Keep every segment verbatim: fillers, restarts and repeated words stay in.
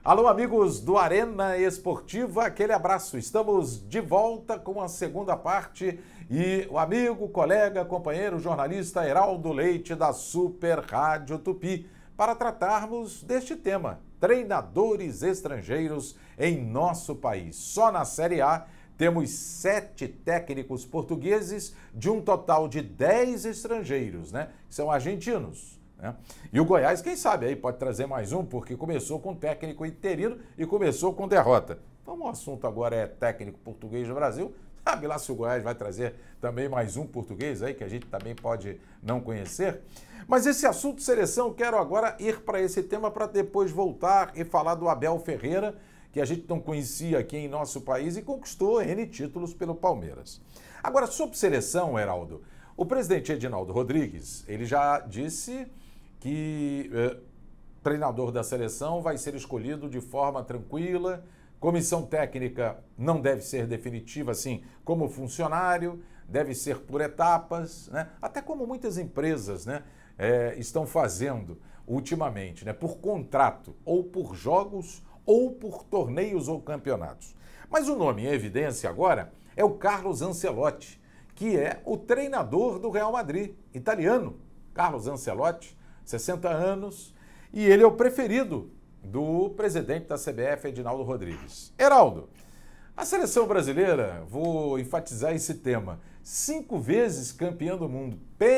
Alô, amigos do Arena Esportiva, aquele abraço. Estamos de volta com a segunda parte e o amigo, colega, companheiro, jornalista Heraldo Leite da Super Rádio Tupi para tratarmos deste tema, treinadores estrangeiros em nosso país. Só na Série A temos sete técnicos portugueses de um total de dez estrangeiros, né? Que são argentinos. Né? E o Goiás, quem sabe, aí pode trazer mais um, porque começou com técnico interino e começou com derrota. Então o assunto agora é técnico português do Brasil. Sabe lá se o Goiás vai trazer também mais um português aí, que a gente também pode não conhecer. Mas esse assunto seleção, quero agora ir para esse tema para depois voltar e falar do Abel Ferreira, que a gente não conhecia aqui em nosso país e conquistou N títulos pelo Palmeiras. Agora, sobre seleção, Heraldo, o presidente Edinaldo Rodrigues, ele já disse que eh, treinador da seleção vai ser escolhido de forma tranquila, comissão técnica não deve ser definitiva assim como funcionário, deve ser por etapas, né? Até como muitas empresas, né, eh, estão fazendo ultimamente, né, por contrato, ou por jogos, ou por torneios ou campeonatos. Mas o nome em evidência agora é o Carlos Ancelotti, que é o treinador do Real Madrid, italiano. Carlos Ancelotti, sessenta anos, e ele é o preferido do presidente da C B F, Edinaldo Rodrigues. Heraldo, a seleção brasileira, vou enfatizar esse tema, cinco vezes campeã do mundo,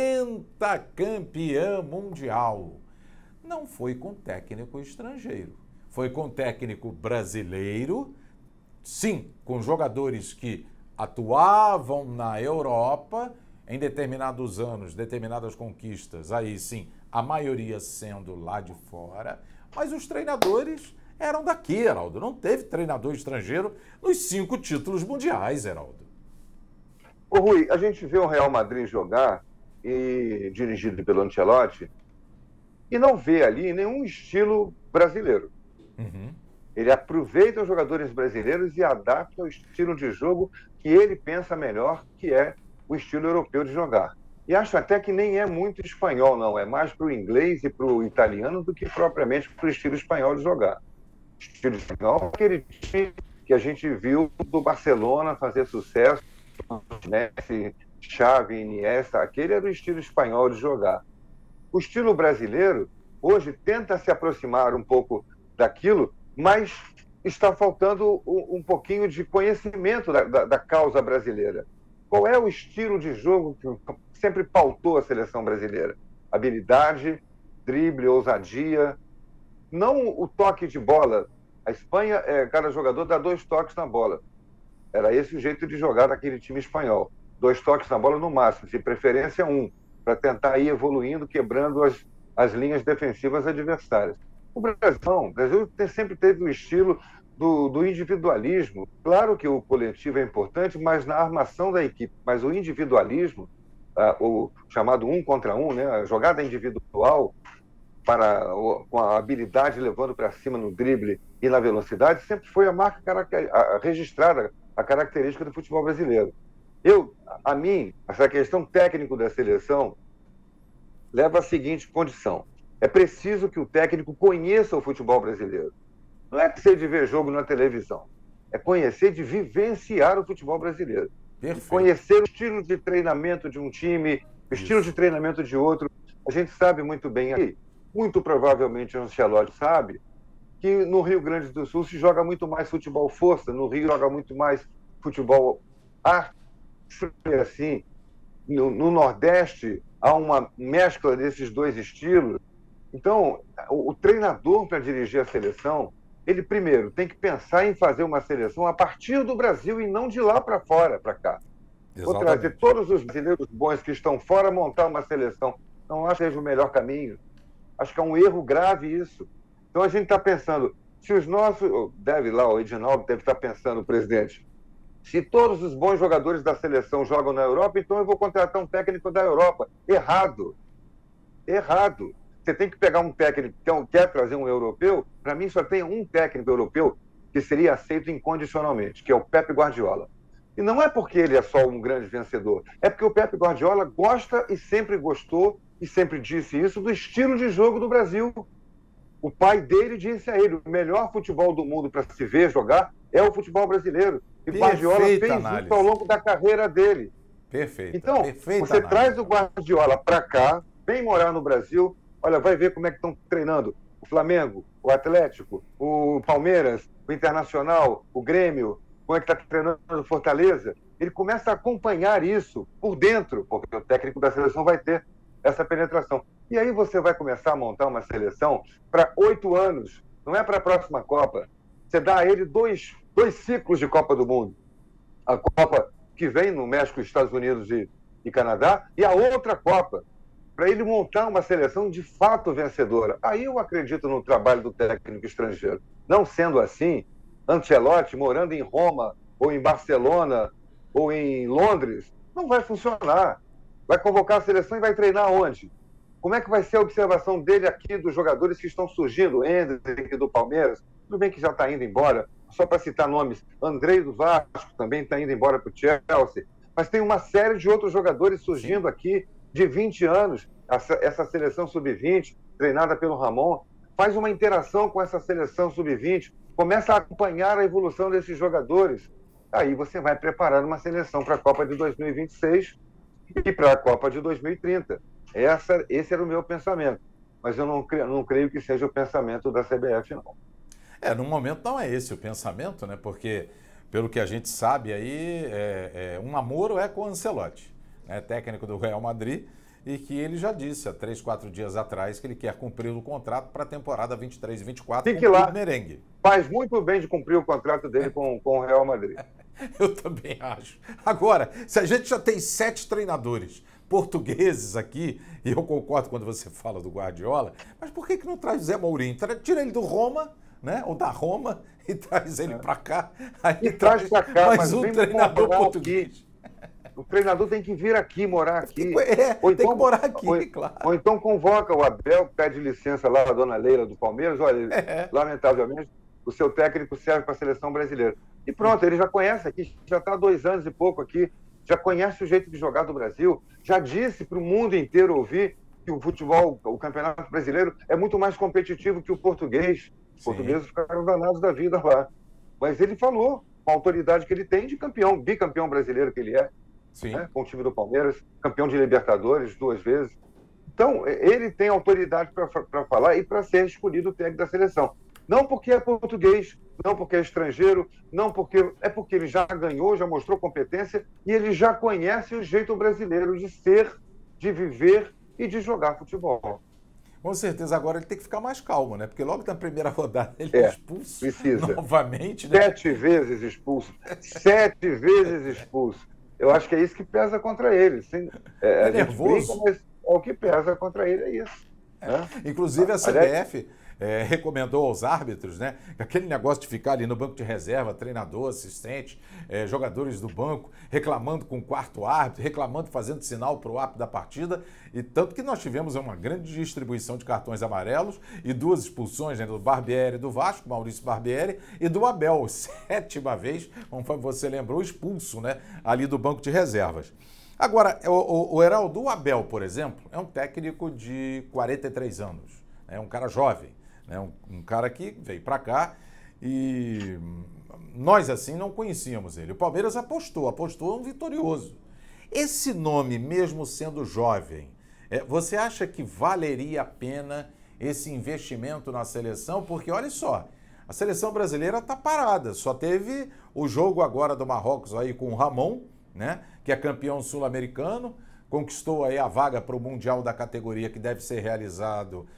pentacampeã mundial, não foi com técnico estrangeiro, foi com técnico brasileiro, sim, com jogadores que atuavam na Europa em determinados anos, determinadas conquistas, aí sim, a maioria sendo lá de fora, mas os treinadores eram daqui, Heraldo. Não teve treinador estrangeiro nos cinco títulos mundiais, Heraldo. Ô Rui, a gente vê o Real Madrid jogar, e, dirigido pelo Ancelotti, e não vê ali nenhum estilo brasileiro. Uhum. Ele aproveita os jogadores brasileiros e adapta o estilo de jogo que ele pensa melhor, que é o estilo europeu de jogar. E acho até que nem é muito espanhol, não. É mais para o inglês e para o italiano do que propriamente para o estilo espanhol de jogar. O estilo espanhol, aquele time que a gente viu do Barcelona fazer sucesso, Messi, Xavi, Iniesta, aquele era o estilo espanhol de jogar. O estilo brasileiro, hoje, tenta se aproximar um pouco daquilo, mas está faltando um, um pouquinho de conhecimento da, da, da causa brasileira. Qual é o estilo de jogo que sempre pautou a seleção brasileira? Habilidade, drible, ousadia, não o toque de bola. A Espanha, é, cada jogador dá dois toques na bola. Era esse o jeito de jogar daquele time espanhol. Dois toques na bola no máximo, de preferência um, para tentar ir evoluindo, quebrando as, as linhas defensivas adversárias. O Brasil, não, o Brasil sempre teve o estilo do, do individualismo. Claro que o coletivo é importante, mas na armação da equipe. Mas o individualismo, ah, o chamado um contra um, né, a jogada individual, para, com a habilidade levando para cima no drible e na velocidade, sempre foi a marca a, registrada, a característica do futebol brasileiro. Eu, a mim, essa questão técnica da seleção leva à seguinte condição. É preciso que o técnico conheça o futebol brasileiro. Não é ser de ver jogo na televisão. É conhecer de vivenciar o futebol brasileiro. Perfeito. Conhecer o estilo de treinamento de um time, o estilo Isso. de treinamento de outro. A gente sabe muito bem aí, muito provavelmente o Ancelotti sabe, que no Rio Grande do Sul se joga muito mais futebol força, no Rio joga muito mais futebol arte, assim. No, no Nordeste há uma mescla desses dois estilos. Então, o, o treinador para dirigir a seleção, ele primeiro tem que pensar em fazer uma seleção a partir do Brasil e não de lá para fora, para cá. Exatamente. Vou trazer todos os brasileiros bons que estão fora, montar uma seleção. Não acho que seja o melhor caminho. Acho que é um erro grave isso. Então a gente está pensando, se os nossos... Deve lá, o Edinaldo deve estar pensando, presidente, se todos os bons jogadores da seleção jogam na Europa, então eu vou contratar um técnico da Europa. Errado. Errado. Você tem que pegar um técnico que quer trazer um europeu. Para mim, só tem um técnico europeu que seria aceito incondicionalmente, que é o Pep Guardiola. E não é porque ele é só um grande vencedor, é porque o Pep Guardiola gosta e sempre gostou, e sempre disse isso, do estilo de jogo do Brasil. O pai dele disse a ele, o melhor futebol do mundo para se ver jogar é o futebol brasileiro. E o Guardiola fez análise. isso ao longo da carreira dele. Perfeito. Então, Perfeita você análise. traz o Guardiola para cá, vem morar no Brasil, olha, vai ver como é que estão treinando o Flamengo, o Atlético, o Palmeiras, o Internacional, o Grêmio, como é que está treinando o Fortaleza. Ele começa a acompanhar isso por dentro, porque o técnico da seleção vai ter essa penetração. E aí você vai começar a montar uma seleção para oito anos, não é para a próxima Copa. Você dá a ele dois, dois ciclos de Copa do Mundo. A Copa que vem no México, Estados Unidos e, e Canadá, e a outra Copa, para ele montar uma seleção de fato vencedora. Aí eu acredito no trabalho do técnico estrangeiro. Não sendo assim, Ancelotti morando em Roma, ou em Barcelona, ou em Londres, não vai funcionar. Vai convocar a seleção e vai treinar onde? Como é que vai ser a observação dele aqui dos jogadores que estão surgindo? Endrick do Palmeiras, tudo bem que já está indo embora, só para citar nomes, Andrei do Vasco também está indo embora para o Chelsea, mas tem uma série de outros jogadores surgindo aqui de vinte anos, essa seleção sub vinte, treinada pelo Ramon, faz uma interação com essa seleção sub vinte, começa a acompanhar a evolução desses jogadores. Aí você vai preparar uma seleção para a Copa de dois mil e vinte e seis e para a Copa de dois mil e trinta. Essa, esse era o meu pensamento. Mas eu não creio, não creio que seja o pensamento da C B F, não. É, no momento não é esse o pensamento, né? Porque, pelo que a gente sabe aí, é, é, um namoro é com o Ancelotti, né? Técnico do Real Madrid, e que ele já disse há três, quatro dias atrás que ele quer cumprir o contrato para a temporada vinte e três e vinte e quatro Fique com lá. o merengue. Faz muito bem de cumprir o contrato dele com, com o Real Madrid. Eu também acho. Agora, se a gente já tem sete treinadores portugueses aqui, e eu concordo quando você fala do Guardiola, mas por que que não traz o Zé Mourinho? Tira ele do Roma, né? Ou da Roma, e traz ele é. para cá. Aí e traz para cá, mais mas um vem treinador português. Aqui. O treinador tem que vir aqui, morar aqui. É, ou tem então, que morar aqui, ou, claro. Ou então convoca o Abel, pede licença lá da dona Leila do Palmeiras, olha, é. lamentavelmente, o seu técnico serve para a seleção brasileira. E pronto, ele já conhece aqui, já está há dois anos e pouco aqui, já conhece o jeito de jogar do Brasil, já disse para o mundo inteiro ouvir que o futebol, o campeonato brasileiro é muito mais competitivo que o português. Os Sim. portugueses ficaram danados da vida lá. Mas ele falou, com a autoridade que ele tem de campeão, bicampeão brasileiro que ele é, né, com o time do Palmeiras, campeão de Libertadores duas vezes. Então, ele tem autoridade para falar e para ser escolhido o técnico da seleção. Não porque é português, não porque é estrangeiro, não porque... É porque ele já ganhou, já mostrou competência e ele já conhece o jeito brasileiro de ser, de viver e de jogar futebol. Com certeza, agora ele tem que ficar mais calmo, né? Porque logo na primeira rodada ele é, é expulso precisa. novamente. Né? Sete vezes expulso. Sete vezes expulso. Eu acho que é isso que pesa contra ele. Sim, é, é nervoso. Brinca, mas é o que pesa contra ele, é isso. É. Né? Inclusive a C B F é, recomendou aos árbitros, né, aquele negócio de ficar ali no banco de reserva, treinador, assistente, é, jogadores do banco, reclamando com o quarto árbitro, reclamando, fazendo sinal para o árbitro da partida, e tanto que nós tivemos uma grande distribuição de cartões amarelos e duas expulsões, né, do Barbieri do Vasco, Maurício Barbieri, e do Abel, sétima vez, como você lembrou, expulso, né, ali do banco de reservas. Agora, o, o, o Heraldo, o Abel, por exemplo, é um técnico de quarenta e três anos, é um cara jovem, né? um, um cara que veio para cá e nós, assim, não conhecíamos ele. O Palmeiras apostou, apostou um vitorioso. Esse nome, mesmo sendo jovem, é, você acha que valeria a pena esse investimento na seleção? Porque, olha só, a seleção brasileira está parada, só teve o jogo agora do Marrocos aí com o Ramon, né, que é campeão sul-americano, conquistou aí a vaga para o Mundial da categoria que deve ser realizado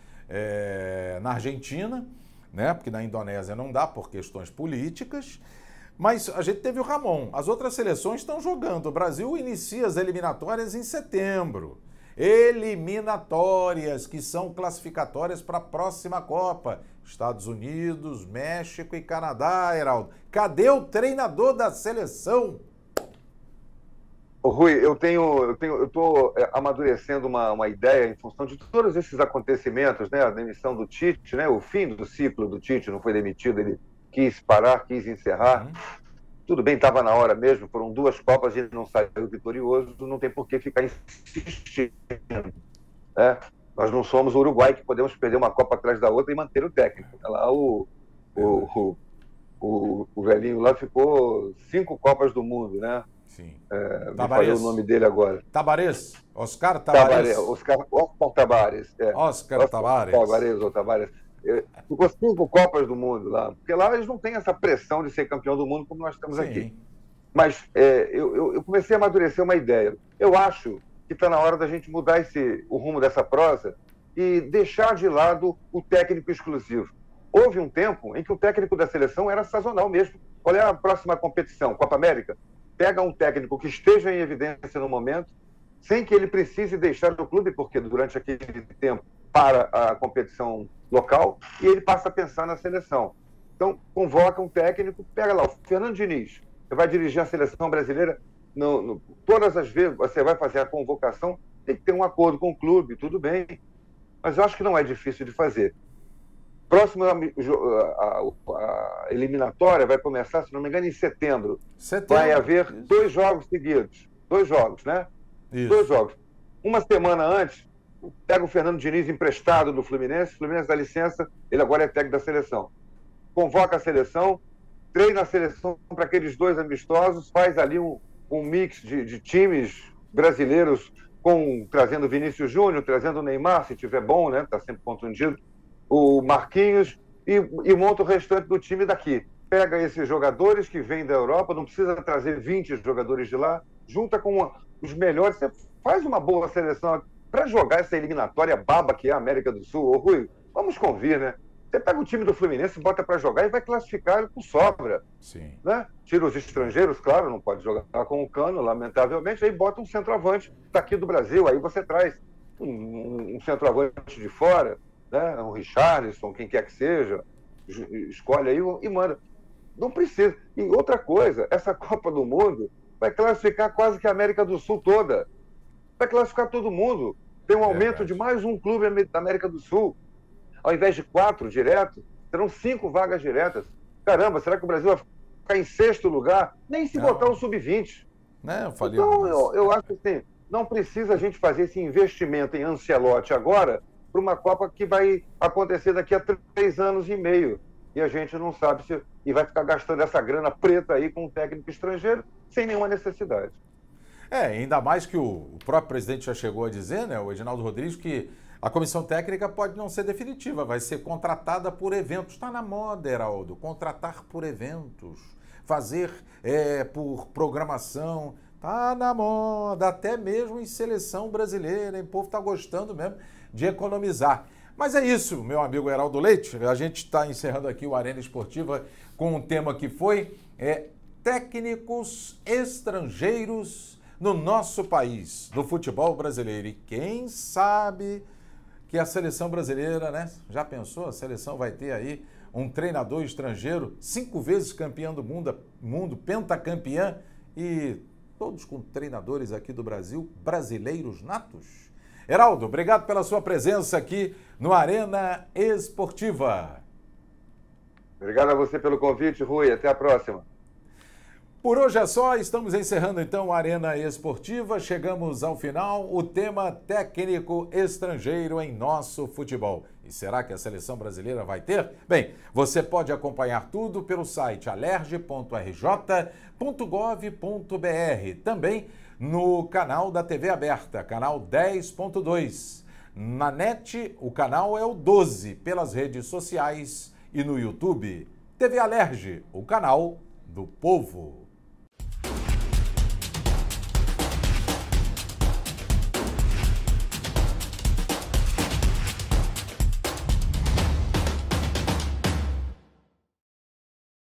é, na Argentina, né, porque na Indonésia não dá por questões políticas, mas a gente teve o Ramon. As outras seleções estão jogando. O Brasil inicia as eliminatórias em setembro. Eliminatórias que são classificatórias para a próxima Copa. Estados Unidos, México e Canadá, Heraldo. Cadê o treinador da seleção? Ô, Rui, eu tenho, eu tenho, eu estou amadurecendo uma, uma ideia em função de todos esses acontecimentos, né? A demissão do Tite, né? O fim do ciclo do Tite, não foi demitido, ele quis parar, quis encerrar. Uhum. Tudo bem, estava na hora mesmo, foram duas Copas, ele não saiu vitorioso, não tem por que ficar insistindo, né? Nós não somos o Uruguai, que podemos perder uma Copa atrás da outra e manter o técnico. Lá o, o, o, o, o velhinho lá ficou cinco Copas do Mundo, né? Sim. É, me falei o nome dele agora. Tabarez. Oscar Tabarez. Tabarez. Oscar, Oscar Tabarez. É. Oscar, Oscar Tabarez. Tabarez ou Tabarez. Ficou cinco Copas do Mundo lá. Porque lá eles não têm essa pressão de ser campeão do mundo como nós temos Sim. aqui. Mas é, eu, eu comecei a amadurecer uma ideia. Eu acho que está na hora da gente mudar esse, o rumo dessa prosa e deixar de lado o técnico exclusivo. Houve um tempo em que o técnico da seleção era sazonal mesmo. Qual é a próxima competição? Copa América? Pega um técnico que esteja em evidência no momento, sem que ele precise deixar o clube, porque durante aquele tempo para a competição local, e ele passa a pensar na seleção. Então, convoca um técnico, pega lá o Fernando Diniz, você vai dirigir a seleção brasileira, no, no, todas as vezes você vai fazer a convocação, tem que ter um acordo com o clube, tudo bem, mas eu acho que não é difícil de fazer. Próximo, a, a, a eliminatória vai começar, se não me engano, em setembro. setembro. Vai haver Isso. dois jogos seguidos, dois jogos, né? Isso. Dois jogos. Uma semana antes, pega o Fernando Diniz emprestado do Fluminense, o Fluminense dá licença, ele agora é técnico da seleção. Convoca a seleção, treina a seleção para aqueles dois amistosos, faz ali um, um mix de, de times brasileiros, com, trazendo Vinícius Júnior, trazendo o Neymar, se tiver bom, né? Está sempre contundido, o Marquinhos, e, e monta o restante do time daqui. Pega esses jogadores que vêm da Europa, não precisa trazer vinte jogadores de lá, junta com uma, os melhores, você faz uma boa seleção para jogar essa eliminatória baba que é a América do Sul. Ô, Rui, vamos convir, né? Você pega o time do Fluminense, bota para jogar e vai classificar ele com sobra. Sim. Né? Tira os estrangeiros, claro, não pode jogar com o Cano, lamentavelmente, aí bota um centroavante daqui do Brasil, aí você traz um, um centroavante de fora, né? Um Richarlison, quem quer que seja, escolhe aí e manda. Não precisa. E outra coisa, essa Copa do Mundo vai classificar quase que a América do Sul toda. Vai classificar todo mundo. Tem um aumento é de mais um clube da América do Sul. Ao invés de quatro direto, terão cinco vagas diretas. Caramba, será que o Brasil vai ficar em sexto lugar? Nem se não. botar o sub vinte. Não, eu então, eu, eu acho assim, não precisa a gente fazer esse investimento em Ancelotti agora para uma Copa que vai acontecer daqui a três anos e meio. E a gente não sabe se... E vai ficar gastando essa grana preta aí com um técnico estrangeiro sem nenhuma necessidade. É, ainda mais que o, o próprio presidente já chegou a dizer, né, o Edinaldo Rodrigues, que a comissão técnica pode não ser definitiva, vai ser contratada por eventos. Está na moda, Heraldo, contratar por eventos, fazer é, por programação. Está na moda, até mesmo em seleção brasileira, hein? O povo está gostando mesmo de economizar. Mas é isso, meu amigo Heraldo Leite, a gente está encerrando aqui o Arena Esportiva com um tema que foi é, técnicos estrangeiros no nosso país, no futebol brasileiro. E quem sabe que a seleção brasileira, né? Já pensou? A seleção vai ter aí um treinador estrangeiro, cinco vezes campeão do mundo, mundo pentacampeã, e todos com treinadores aqui do Brasil, brasileiros natos. Heraldo, obrigado pela sua presença aqui no Arena Esportiva. Obrigado a você pelo convite, Rui. Até a próxima. Por hoje é só, estamos encerrando então a Arena Esportiva, chegamos ao final, o tema técnico estrangeiro em nosso futebol. E será que a seleção brasileira vai ter? Bem, você pode acompanhar tudo pelo site alerj ponto r j ponto gov ponto b r, também no canal da T V aberta, canal dez ponto dois. Na net, o canal é o doze, pelas redes sociais e no YouTube. T V Alerj, o canal do povo.